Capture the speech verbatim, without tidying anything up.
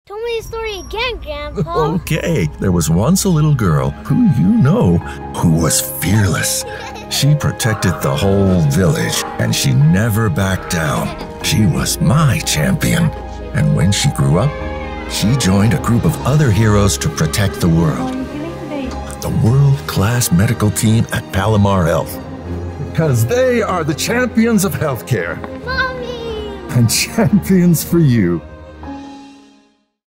Tell me the story again, Grandpa. Okay, there was once a little girl who you know who was fearless. She protected the whole village, and she never backed down. She was my champion. And when she grew up, she joined a group of other heroes to protect the world. The world-class medical team at Palomar Health. Because they are the champions of healthcare. Mommy! And champions for you.